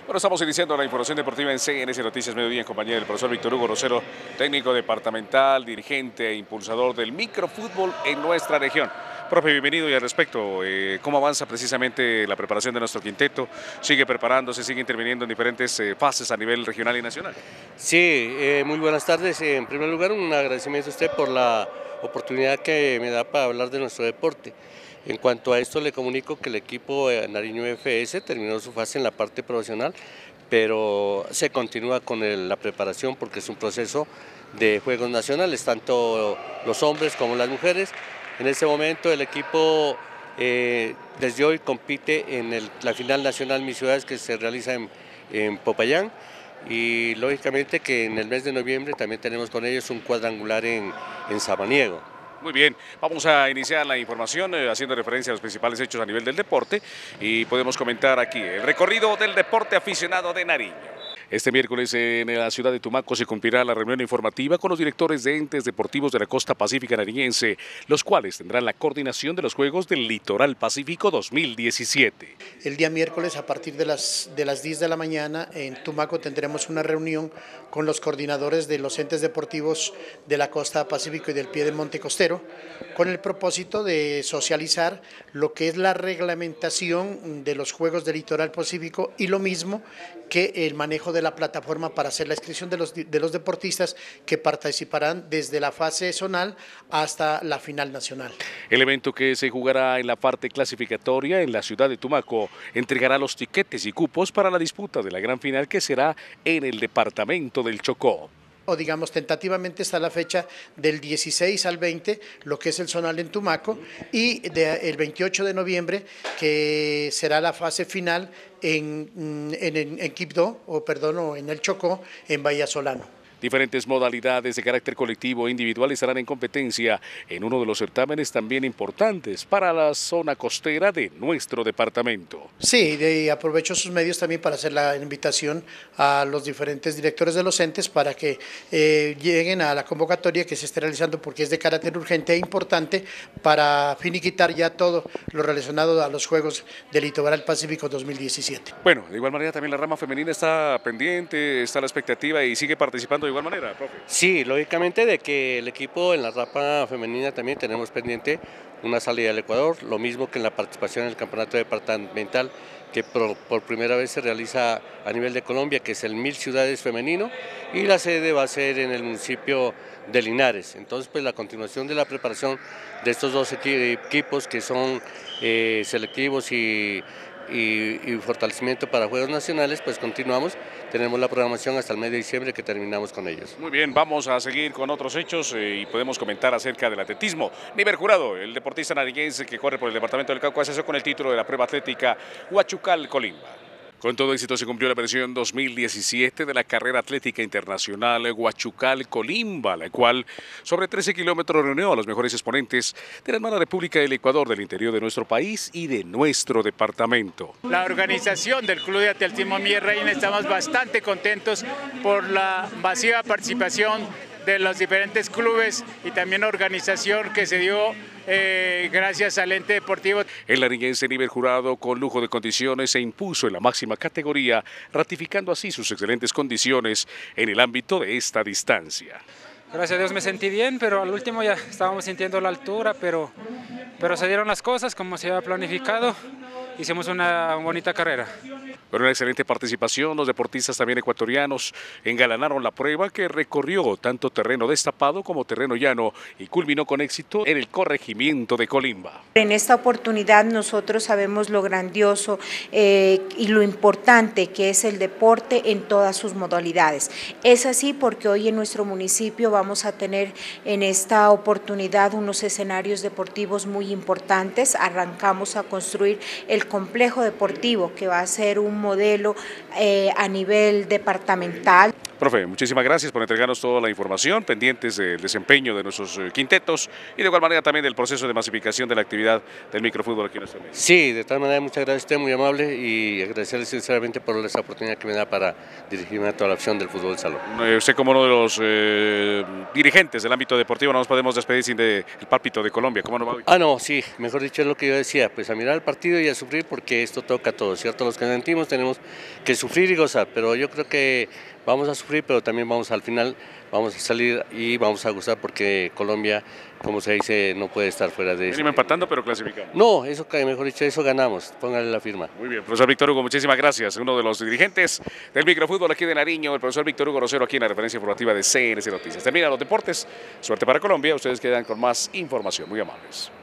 Bueno, estamos iniciando la información deportiva en CNS Noticias Mediodía en compañía del profesor Víctor Hugo Rosero, técnico departamental, dirigente e impulsador del microfútbol en nuestra región. Profe, bienvenido. Y al respecto, ¿cómo avanza precisamente la preparación de nuestro quinteto? ¿Sigue preparándose, sigue interviniendo en diferentes fases a nivel regional y nacional? Sí, muy buenas tardes. En primer lugar, un agradecimiento a usted por la oportunidad que me da para hablar de nuestro deporte. En cuanto a esto, le comunico que el equipo Nariño FS terminó su fase en la parte profesional, pero se continúa con la preparación porque es un proceso de juegos nacionales, tanto los hombres como las mujeres. En este momento el equipo desde hoy compite en la final nacional Mis Ciudades que se realiza en Popayán. Y lógicamente que en el mes de noviembre también tenemos con ellos un cuadrangular en Samaniego. Muy bien, vamos a iniciar la información haciendo referencia a los principales hechos a nivel del deporte y podemos comentar aquí el recorrido del deporte aficionado de Nariño. Este miércoles en la ciudad de Tumaco se cumplirá la reunión informativa con los directores de entes deportivos de la costa pacífica nariñense, los cuales tendrán la coordinación de los Juegos del Litoral Pacífico 2017. El día miércoles a partir de las 10 de la mañana en Tumaco tendremos una reunión con los coordinadores de los entes deportivos de la costa pacífico y del piedemonte costero, con el propósito de socializar lo que es la reglamentación de los Juegos del Litoral Pacífico y lo mismo que el manejo de la plataforma para hacer la inscripción de los deportistas que participarán desde la fase zonal hasta la final nacional. El evento, que se jugará en la parte clasificatoria en la ciudad de Tumaco, entregará los tiquetes y cupos para la disputa de la gran final que será en el departamento del Chocó. O digamos, tentativamente está la fecha del 16 al 20, lo que es el zonal en Tumaco, y el 28 de noviembre, que será la fase final en Quibdó, o en el Chocó, en Bahía Solano. Diferentes modalidades de carácter colectivo e individual estarán en competencia en uno de los certámenes también importantes para la zona costera de nuestro departamento. Sí, aprovecho sus medios también para hacer la invitación a los diferentes directores de los entes para que lleguen a la convocatoria que se esté realizando porque es de carácter urgente e importante para finiquitar ya todo lo relacionado a los Juegos del Litoral Pacífico 2017. Bueno, de igual manera también la rama femenina está pendiente, está a la expectativa y sigue participando de igual manera, profe. Sí, lógicamente de que el equipo en la rama femenina también tenemos pendiente una salida al Ecuador, lo mismo que en la participación en el campeonato departamental que por primera vez se realiza a nivel de Colombia, que es el Mil Ciudades femenino, y la sede va a ser en el municipio de Linares. Entonces, pues la continuación de la preparación de estos dos equipos que son selectivos y fortalecimiento para Juegos Nacionales, pues continuamos, tenemos la programación hasta el mes de diciembre que terminamos con ellos. Muy bien, vamos a seguir con otros hechos y podemos comentar acerca del atletismo. Niver Jurado, el deportista nariñense que corre por el departamento del Cauca, se con el título de la prueba atlética Huachucal Colimba. Con todo éxito se cumplió la versión 2017 de la carrera atlética internacional Huachucal Colimba, la cual sobre 13 kilómetros reunió a los mejores exponentes de la hermana República del Ecuador, del interior de nuestro país y de nuestro departamento. La organización del Club de Atletismo Mía Reina estamos bastante contentos por la masiva participación de los diferentes clubes y también organización que se dio gracias al ente deportivo. El nariñense Niver Jurado, con lujo de condiciones, se impuso en la máxima categoría, ratificando así sus excelentes condiciones en el ámbito de esta distancia. Gracias a Dios me sentí bien, pero al último ya estábamos sintiendo la altura, pero se dieron las cosas como se había planificado. Hicimos una bonita carrera. Con una excelente participación, los deportistas también ecuatorianos engalanaron la prueba, que recorrió tanto terreno destapado como terreno llano y culminó con éxito en el corregimiento de Colimba. En esta oportunidad nosotros sabemos lo grandioso y lo importante que es el deporte en todas sus modalidades. Es así porque hoy en nuestro municipio vamos a tener en esta oportunidad unos escenarios deportivos muy importantes. Arrancamos a construir el complejo deportivo que va a ser un modelo a nivel departamental. Profe, muchísimas gracias por entregarnos toda la información, pendientes del desempeño de nuestros quintetos y de igual manera también del proceso de masificación de la actividad del microfútbol aquí en nuestro medio. Sí, de tal manera, muchas gracias a usted, muy amable, y agradecerle sinceramente por esa oportunidad que me da para dirigirme a toda la opción del fútbol salón. Usted como uno de los dirigentes del ámbito deportivo no nos podemos despedir sin el pálpito de Colombia, ¿cómo nos va hoy? No, sí, mejor dicho es lo que yo decía, pues a mirar el partido y a sufrir porque esto toca a todos, ¿cierto? Los que sentimos tenemos que sufrir y gozar, pero yo creo que vamos a sufrir, pero también al final vamos a salir y vamos a gozar porque Colombia, como se dice, no puede estar fuera de eso. Venimos empatando, pero clasificamos. No, eso, mejor dicho, eso ganamos, póngale la firma. Muy bien, profesor Víctor Hugo, muchísimas gracias. Uno de los dirigentes del microfútbol aquí de Nariño, el profesor Víctor Hugo Rosero, aquí en la referencia informativa de CNC Noticias. Termina los deportes, suerte para Colombia, ustedes quedan con más información, muy amables.